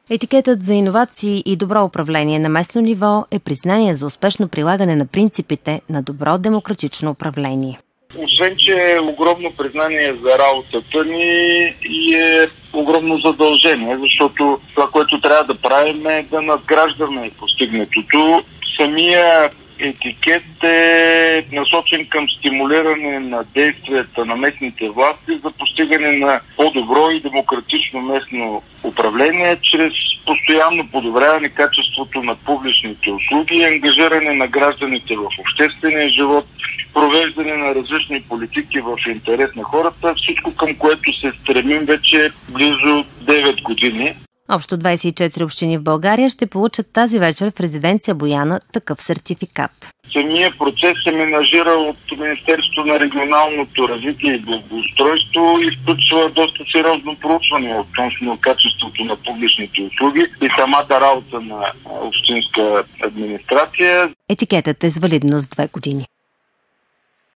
Етикетът за иновации и добро управление на местно ниво е признание за успешно прилагане на принципите на добро демократично управление. Освен, че е огромно признание за работата ни и е огромно задължение, защото това, което трябва да правим, е да надграждаме постигнатото. Самия етикет е насочен към стимулиране на действията на местните власти за постигане на по-добро и демократично местно управление чрез постоянно подобряване качеството на публичните услуги и ангажиране на гражданите в обществения живот, провеждане на различни политики в интерес на хората, всичко към което се стремим вече близо 9 години. Общо 24 общини в България ще получат тази вечер в резиденция Бояна такъв сертификат. Самият процес се менажира от Министерството на регионалното развитие и благоустройство и включва доста сериозно проучване относно качеството на публичните услуги и самата работа на общинска администрация. Етикетът е с валидност 2 години.